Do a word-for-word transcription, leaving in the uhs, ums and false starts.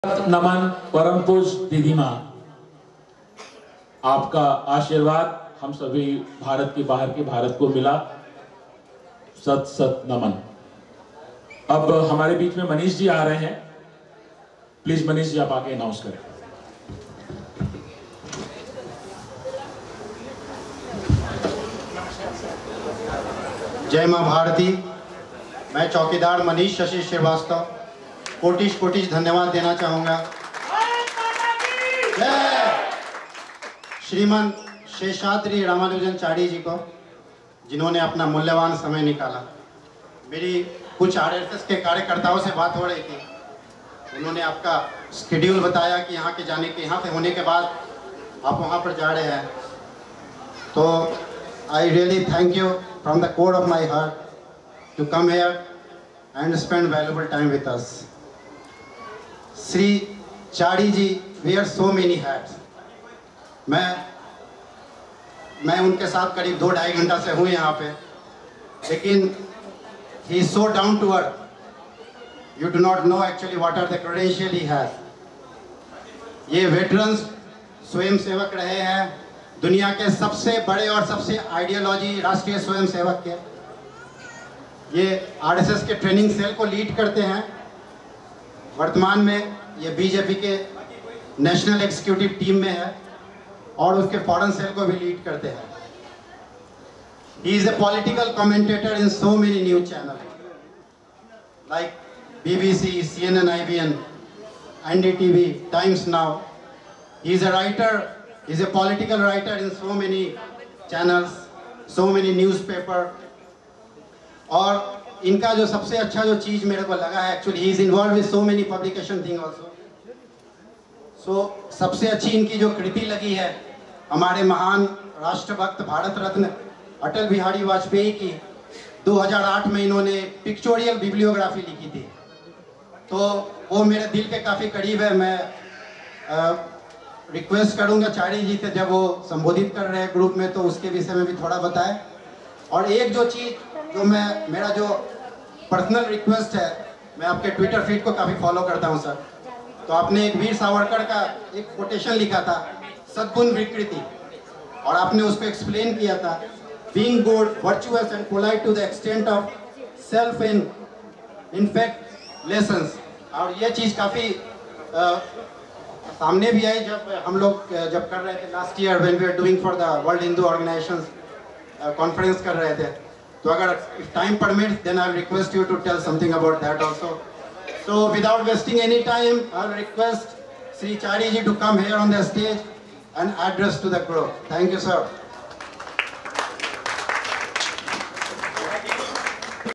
नमन परम पूज्य दीदी माँ, आपका आशीर्वाद हम सभी भारत के बाहर के भारत को मिला। सत सत नमन। अब हमारे बीच में मनीष जी आ रहे हैं। प्लीज मनीष जी आप आके अनाउंस करें। जय मां भारती। मैं चौकीदार मनीष शशि श्रीवास्तव कोटिश कोटिश धन्यवाद देना चाहूँगा श्रीमान शेषाद्री रामानुजन चारी जी को, जिन्होंने अपना मूल्यवान समय निकाला। मेरी कुछ आरएसएस के कार्यकर्ताओं से बात हो रही थी, उन्होंने आपका शेड्यूल बताया कि यहाँ के जाने के यहाँ पे होने के बाद आप वहाँ पर जा रहे हैं, तो I really thank you from the core of my heart to come here and spend valuable time with us. Shri Chari ji wear so many hats. मैं मैं उनके साथ करीब दो ढाई घंटा से हूँ यहाँ पे, लेकिन he is so down to earth. You do not know actually what are the credential he has. ये वेटरन्स स्वयं सेवक रहे हैं, दुनिया के सबसे बड़े और सबसे आइडियोलॉजी राष्ट्रीय स्वयं सेवक के। ये आरएसएस के ट्रेनिंग सेल को लीड करते हैं। वर्तमान में ये बीजेपी के नेशनल एग्जीक्यूटिव टीम में है और उसके फॉरेन सेल को भी लीड करते हैं। He is a political commentator in so many news channel like BBC, CNN, IBN, NDTV, Times Now. He is a writer, he is a political writer in so many channels, so many newspaper। और इनका जो सबसे अच्छा जो चीज़ मेरे को लगा है, actually he is involve with so many publication thing also. So सबसे अच्छी इनकी जो कृति लगी है हमारे महान राष्ट्रभक्त भारत रत्न अटल बिहारी वाजपेयी की, दो हज़ार आठ में इन्होंने पिक्चोरियल बिब्लियोग्राफी लिखी थी, तो वो मेरे दिल के काफ़ी करीब है। मैं आ, रिक्वेस्ट करूंगा चारी जी से, जब वो संबोधित कर रहे हैं ग्रुप में, तो उसके विषय में भी थोड़ा बताएं। और एक जो चीज़ जो मैं मेरा जो पर्सनल रिक्वेस्ट है, मैं आपके ट्विटर फीड को काफ़ी फॉलो करता हूं सर, तो आपने एक वीर सावरकर का एक कोटेशन लिखा था, सद्गुण विकृति, और आपने उसको एक्सप्लेन किया था, being good, virtuous and polite to the extent of self in in fact lessons. और ये चीज़ काफ़ी सामने भी आई जब हम लोग जब कर रहे थे last year when we are doing for the world Hindu organisations conference कर रहे थे। तो अगर if time permits then I will request you to tell something about that also. So without wasting any time I will request Shri Chari ji to come here on the stage and address to the group. Thank you sir.